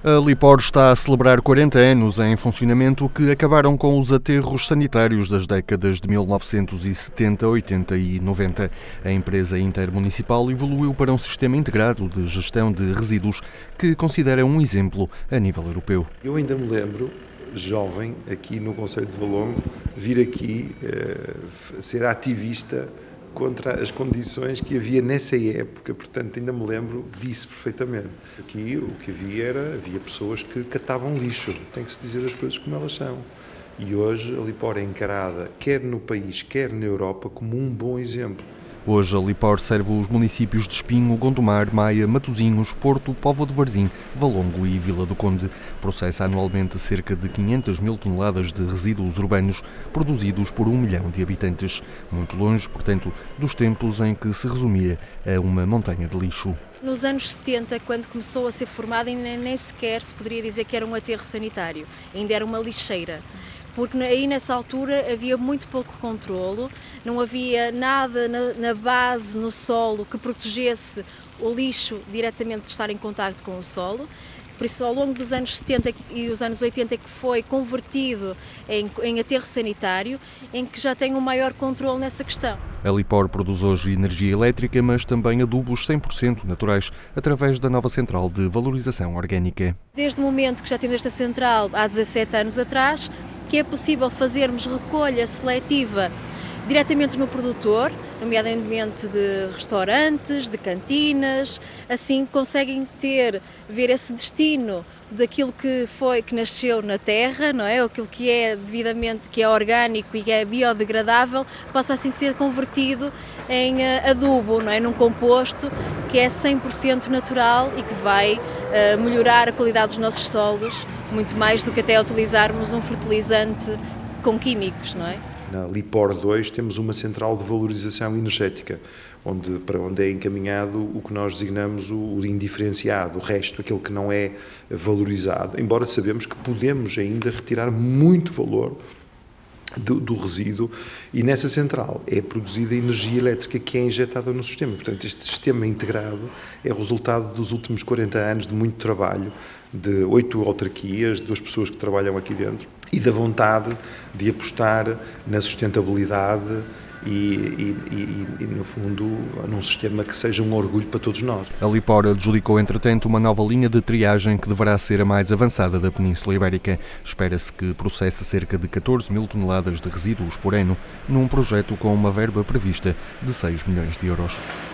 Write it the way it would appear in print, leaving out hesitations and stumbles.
A Lipor está a celebrar 40 anos em funcionamento que acabaram com os aterros sanitários das décadas de 1970, 80 e 90. A empresa intermunicipal evoluiu para um sistema integrado de gestão de resíduos que considera um exemplo a nível europeu. Eu ainda me lembro, jovem, aqui no Concelho de Valongo, vir aqui ser ativista contra as condições que havia nessa época, portanto ainda me lembro disso perfeitamente. Aqui o que havia pessoas que catavam lixo, tem que se dizer as coisas como elas são. E hoje a Lipor é encarada, quer no país, quer na Europa, como um bom exemplo. Hoje a Lipor serve os municípios de Espinho, Gondomar, Maia, Matosinhos, Porto, Póvoa de Varzim, Valongo e Vila do Conde. Processa anualmente cerca de 500 mil toneladas de resíduos urbanos produzidos por 1 milhão de habitantes. Muito longe, portanto, dos tempos em que se resumia a uma montanha de lixo. Nos anos 70, quando começou a ser formada, nem sequer se poderia dizer que era um aterro sanitário, ainda era uma lixeira. Porque aí nessa altura havia muito pouco controlo, não havia nada na base, no solo, que protegesse o lixo diretamente de estar em contacto com o solo. Por isso, ao longo dos anos 70 e os anos 80 que foi convertido em aterro sanitário, em que já tem um maior controle nessa questão. A Lipor produz hoje energia elétrica, mas também adubos 100% naturais, através da nova central de valorização orgânica. Desde o momento que já temos esta central, há 17 anos atrás, que é possível fazermos recolha seletiva diretamente no produtor, nomeadamente de restaurantes, de cantinas, assim conseguem ver esse destino daquilo que nasceu na terra, não é? Aquilo que é devidamente, que é orgânico e que é biodegradável, possa assim ser convertido em adubo, não é? Num composto que é 100% natural e que vai melhorar a qualidade dos nossos solos, muito mais do que até utilizarmos um fertilizante com químicos, não é? Na Lipor 2 temos uma central de valorização energética, para onde é encaminhado o que nós designamos o indiferenciado, o resto, aquilo que não é valorizado, embora sabemos que podemos ainda retirar muito valor do resíduo, e nessa central é produzida energia elétrica que é injetada no sistema. Portanto, este sistema integrado é o resultado dos últimos 40 anos de muito trabalho, de 8 autarquias, 2 pessoas que trabalham aqui dentro, e da vontade de apostar na sustentabilidade e, no fundo, num sistema que seja um orgulho para todos nós. A Lipor adjudicou, entretanto, uma nova linha de triagem que deverá ser a mais avançada da Península Ibérica. Espera-se que processe cerca de 14 mil toneladas de resíduos por ano, num projeto com uma verba prevista de 6 milhões de euros.